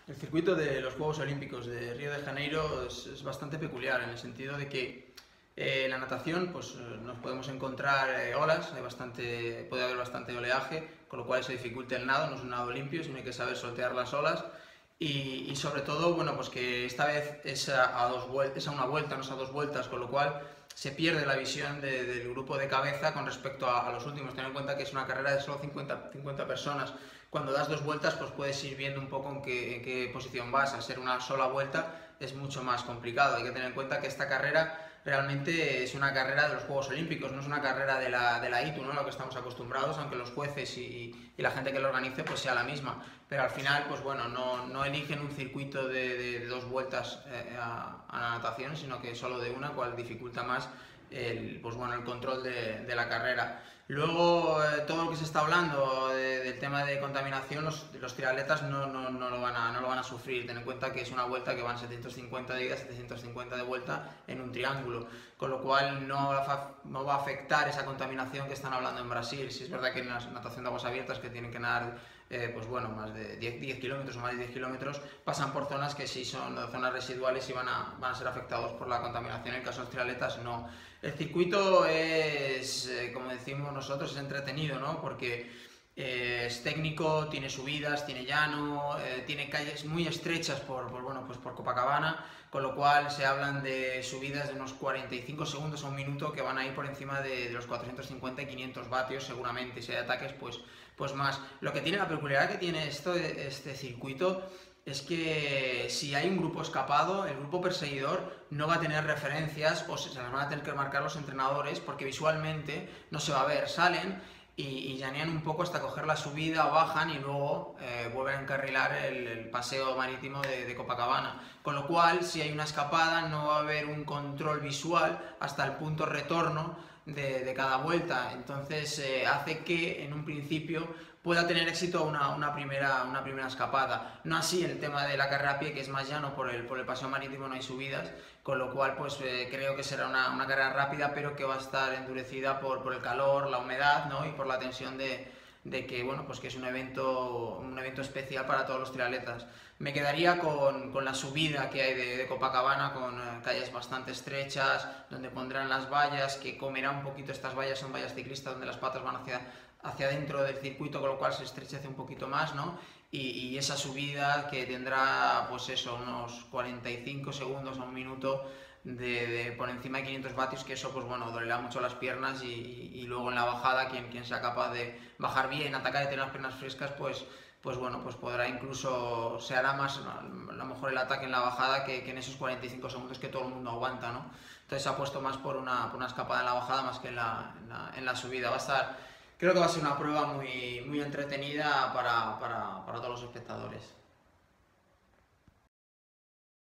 El circuito de los Juegos Olímpicos de Río de Janeiro es bastante peculiar en el sentido de que en la natación pues, nos podemos encontrar olas, puede haber bastante oleaje, con lo cual se dificulta el nado, no es un nado limpio, sino hay que saber sortear las olas y sobre todo, bueno, pues que esta vez es es a una vuelta, no es a dos vueltas, con lo cual se pierde la visión del grupo de cabeza con respecto a los últimos. Ten en cuenta que es una carrera de solo 50 personas. Cuando das dos vueltas, pues puedes ir viendo un poco en qué posición vas. Al ser una sola vuelta es mucho más complicado. Hay que tener en cuenta que esta carrera realmente es una carrera de los Juegos Olímpicos, no es una carrera de la ITU, ¿no? A lo que estamos acostumbrados, aunque los jueces y la gente que lo organice pues sea la misma. Pero al final, pues bueno, no eligen un circuito de dos vueltas a la natación, sino que solo de una, cual dificulta más pues bueno, el control de la carrera. Luego, todo lo que se está hablando del tema de contaminación, los triatletas no lo van a sufrir. Ten en cuenta que es una vuelta que van 750 de ida, 750 de vuelta en un triángulo, con lo cual no va a afectar esa contaminación que están hablando en Brasil. Si es verdad que en la natación de aguas abiertas, que tienen que nadar pues bueno, más de 10 kilómetros o más de 10 kilómetros, pasan por zonas que sí son zonas residuales y van a ser afectados por la contaminación. En el caso de los triatletas, no. El circuito es, como decimos nosotros, es entretenido, ¿no? Porque es técnico, tiene subidas, tiene llano, tiene calles muy estrechas bueno, pues por Copacabana, con lo cual se hablan de subidas de unos 45 segundos a un minuto que van a ir por encima de los 450 y 500 vatios seguramente. Si hay ataques, pues más. Lo que tiene, la peculiaridad que tiene este circuito es que si hay un grupo escapado, el grupo perseguidor no va a tener referencias o se las van a tener que marcar los entrenadores porque visualmente no se va a ver. Salen y llanean un poco hasta coger la subida, bajan y luego vuelven a encarrilar el paseo marítimo de Copacabana. Con lo cual, si hay una escapada, no va a haber un control visual hasta el punto retorno de cada vuelta. Entonces hace que en un principio pueda tener éxito una primera escapada. No así el tema de la carrera a pie, que es más llano, por el paseo marítimo no hay subidas, con lo cual pues creo que será una carrera rápida, pero que va a estar endurecida por el calor, la humedad, ¿no? Y por la tensión de que, bueno, pues que es un evento especial para todos los triatletas. Me quedaría con la subida que hay de Copacabana, con calles bastante estrechas, donde pondrán las vallas, que comerá un poquito. Estas vallas son vallas ciclistas donde las patas van hacia dentro del circuito, con lo cual se estrechece un poquito más, ¿no? Y esa subida que tendrá, pues eso, unos 45 segundos a un minuto por encima de 500 vatios, que eso, pues bueno, dolerá mucho las piernas y luego en la bajada, quien sea capaz de bajar bien, atacar y tener las piernas frescas, pues bueno, pues podrá incluso, se hará más, a lo mejor el ataque en la bajada que en esos 45 segundos que todo el mundo aguanta, ¿no? Entonces se ha puesto más por una escapada en la bajada más que en la subida. Creo que va a ser una prueba muy entretenida para todos los espectadores.